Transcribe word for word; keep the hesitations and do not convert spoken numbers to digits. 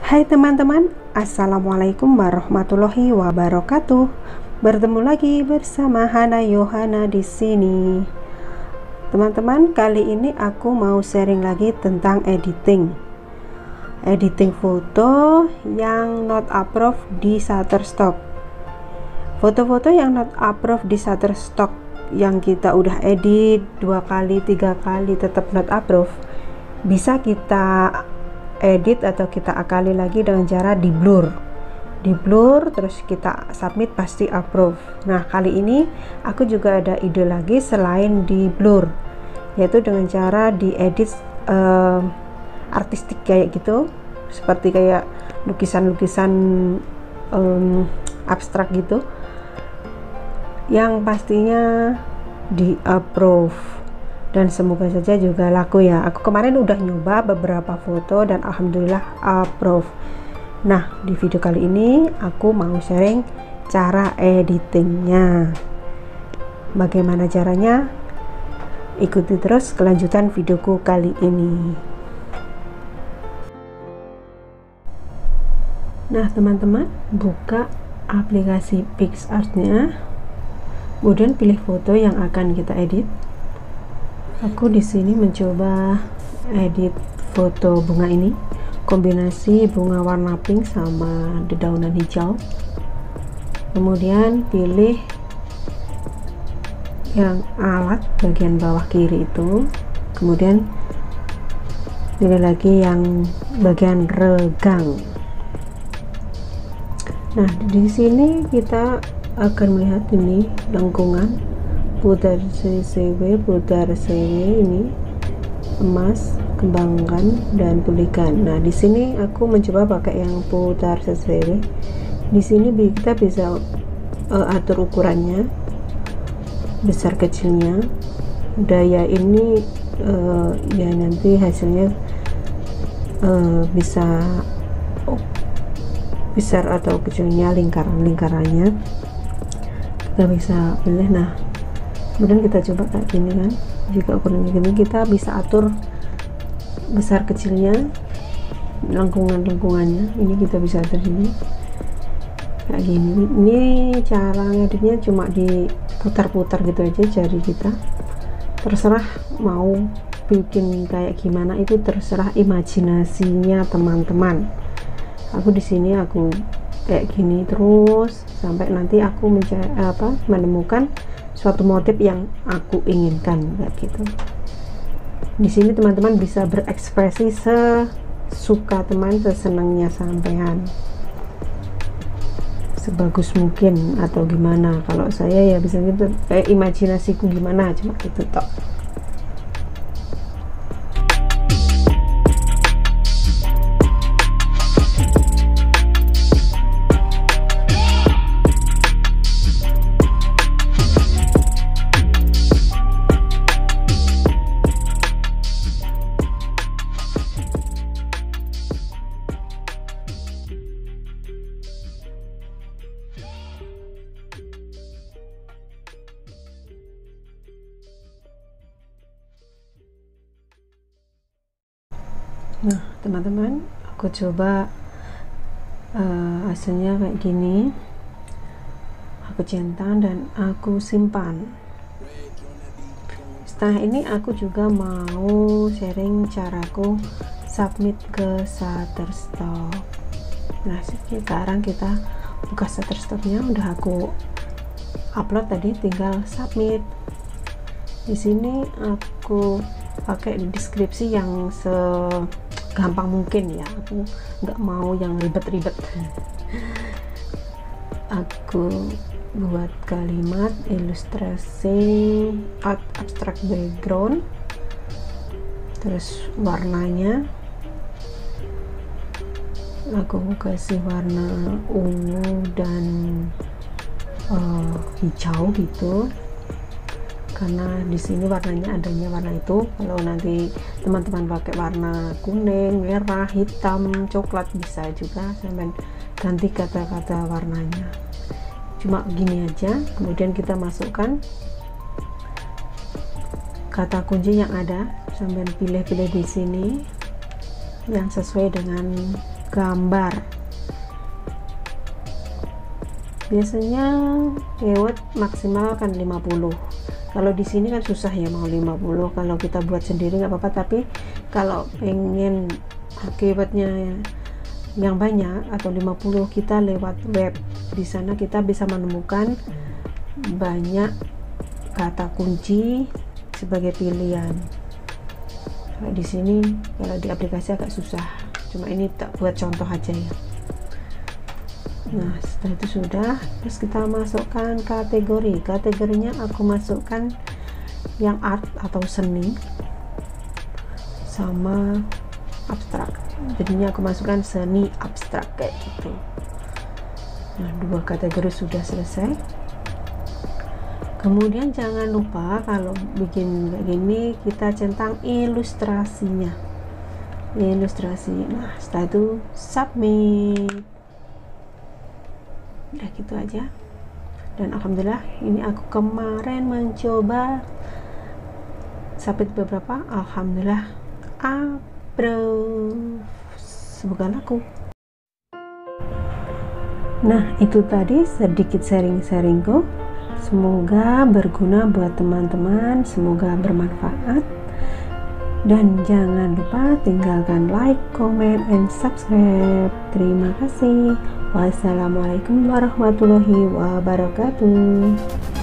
Hai teman-teman, Assalamualaikum warahmatullahi wabarakatuh. Bertemu lagi bersama Hana Yohana di sini. Teman-teman, kali ini aku mau sharing lagi tentang editing. Editing foto yang not approved di Shutterstock. Foto-foto yang not approved di Shutterstock yang kita udah edit dua kali, tiga kali tetap not approved, bisa kita edit atau kita akali lagi dengan cara di blur di blur terus kita submit, pasti approve. Nah, kali ini aku juga ada ide lagi selain di blur, yaitu dengan cara diedit uh, artistik kayak gitu, seperti kayak lukisan-lukisan um, abstrak gitu, yang pastinya di approve. Dan semoga saja juga laku ya. Aku kemarin udah nyoba beberapa foto dan alhamdulillah approve. Nah, di video kali ini aku mau sharing cara editingnya. Bagaimana caranya? Ikuti terus kelanjutan videoku kali ini. Nah teman-teman, buka aplikasi PicsArt-nya, kemudian pilih foto yang akan kita edit. Aku di sini mencoba edit foto bunga ini, kombinasi bunga warna pink sama dedaunan hijau. Kemudian pilih yang alat bagian bawah kiri itu, kemudian pilih lagi yang bagian regang. Nah, di sini kita akan melihat ini lengkungan, putar C C W, putar C W ini emas, kembangkan dan pulihkan. Nah, di sini aku mencoba pakai yang putar C C W. Di sini kita bisa uh, atur ukurannya, besar kecilnya, daya ini uh, ya nanti hasilnya uh, bisa oh, besar atau kecilnya, lingkaran-lingkarannya kita bisa pilih. Nah, kemudian kita coba kayak gini kan, jika ukurannya gini kita bisa atur besar kecilnya, lengkungan-lengkungannya ini kita bisa atur ini kayak gini. Ini cara ngeditnya cuma diputar-putar gitu aja jari kita, terserah mau bikin kayak gimana, itu terserah imajinasinya teman-teman. Aku di sini aku kayak gini terus sampai nanti aku mencari apa menemukan suatu motif yang aku inginkan kayak gitu. Di sini teman-teman bisa berekspresi sesuka teman, sesenangnya sampean, sebagus mungkin atau gimana. Kalau saya ya bisa gitu, kayak imajinasiku gimana, cuma gitu tok. Nah teman-teman, aku coba uh, hasilnya kayak gini, aku centang dan aku simpan. Setelah ini aku juga mau sharing caraku submit ke Shutterstock. Nah sekarang kita buka Shutterstocknya, udah aku upload tadi, tinggal submit. Di sini aku pakai deskripsi yang segampang mungkin ya, aku nggak mau yang ribet-ribet. Aku buat kalimat ilustrasi art abstract background, terus warnanya aku kasih warna ungu dan uh, hijau gitu, karena di sini warnanya adanya warna itu. Kalau nanti teman-teman pakai warna kuning, merah, hitam, coklat bisa juga, sampai ganti kata-kata warnanya. Cuma gini aja. Kemudian kita masukkan kata kunci yang ada, sampai pilih-pilih di sini yang sesuai dengan gambar. Biasanya lewat maksimal kan lima puluh. Kalau di sini kan susah ya mau lima puluh, kalau kita buat sendiri nggak apa-apa, tapi kalau pengen keywordnya yang banyak atau lima puluh, kita lewat web. Di sana kita bisa menemukan banyak kata kunci sebagai pilihan. Kalau di sini, kalau di aplikasi agak susah, cuma ini tak buat contoh aja ya. Nah, setelah itu sudah, terus kita masukkan kategori. Kategorinya aku masukkan yang art atau seni sama abstrak. Jadinya aku masukkan seni abstrak kayak gitu. Nah, dua kategori sudah selesai. Kemudian jangan lupa kalau bikin kayak gini kita centang ilustrasinya. Ilustrasi. Nah, setelah itu submit. Udah gitu aja. Dan alhamdulillah ini aku kemarin mencoba submit beberapa, alhamdulillah approve, semoga laku. Nah, itu tadi sedikit sharing-sharingku, semoga berguna buat teman-teman, semoga bermanfaat. Dan jangan lupa tinggalkan like, comment, and subscribe. Terima kasih. Wassalamualaikum warahmatullahi wabarakatuh.